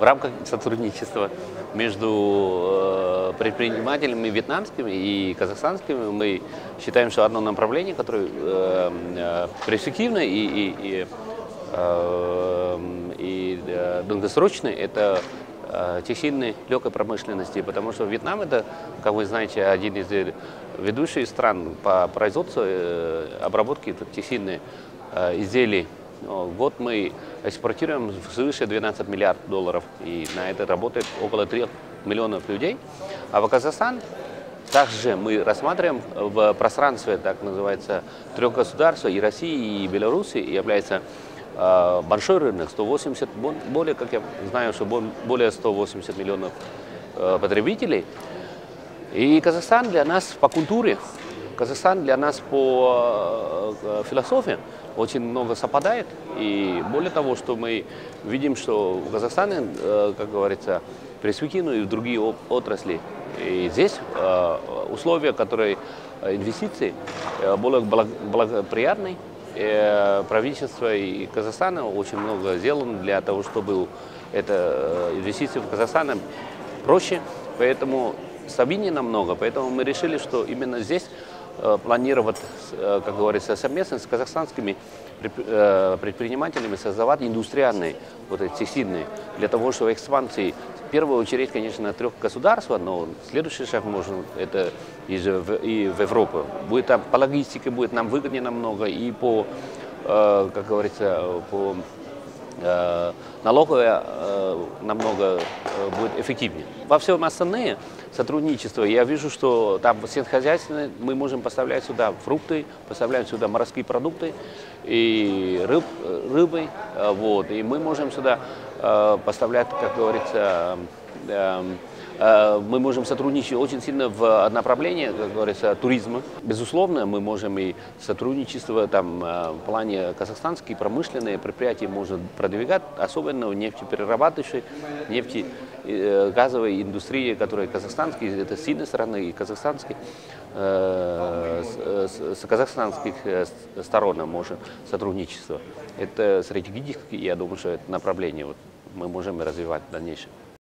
в рамках сотрудничества между предпринимателями вьетнамскими и казахстанскими мы считаем, что одно направление, которое перспективно и долгосрочное, это текстильной легкой промышленности, потому что Вьетнам это, как вы знаете, один из ведущих стран по производству обработки текстильных изделий. В год мы экспортируем свыше 12 миллиардов долларов, и на это работает около 3 миллионов людей. А в Казахстан также мы рассматриваем в пространстве, так называется, трех государств, и России, и Беларуси, является большой рынок, 180, более, как я знаю, что более 180 миллионов потребителей. И Казахстан для нас по культуре, Казахстан для нас по философии очень много совпадает. И более того, что мы видим, что в Казахстане, как говорится, перспективны и в другие отрасли. И здесь условия, которые инвестиции более благоприятны. Правительство и Казахстана очень много сделано для того, чтобы это инвестиции в Казахстан проще, поэтому стабильнее намного. Поэтому мы решили, что именно здесь планировать, как говорится, совместно с казахстанскими предпринимателями создавать индустриальные, вот эти текстильные, для того, чтобы экспансии, в первую очередь, конечно, трех государств, но следующий шаг можно это и в Европу. Будет там по логистике будет нам выгоднее намного, и по, как говорится, по налоговая намного будет эффективнее. Во всем остальное сотрудничество, я вижу, что там сельскохозяйственное мы можем поставлять сюда фрукты, поставлять сюда морские продукты и рыбы, вот, и мы можем сюда поставлять, как говорится, мы можем сотрудничать очень сильно в направлении, как говорится, туризма. Безусловно, мы можем и сотрудничество там, в плане казахстанские промышленные предприятия можно продвигать, особенно в нефтеперерабатывающей, газовой индустрии, которая казахстанские, это сильные страны, и казахстанские, с казахстанских сторон можем сотрудничество. Это стратегически, я думаю, что это направление вот, мы можем развивать в дальнейшем.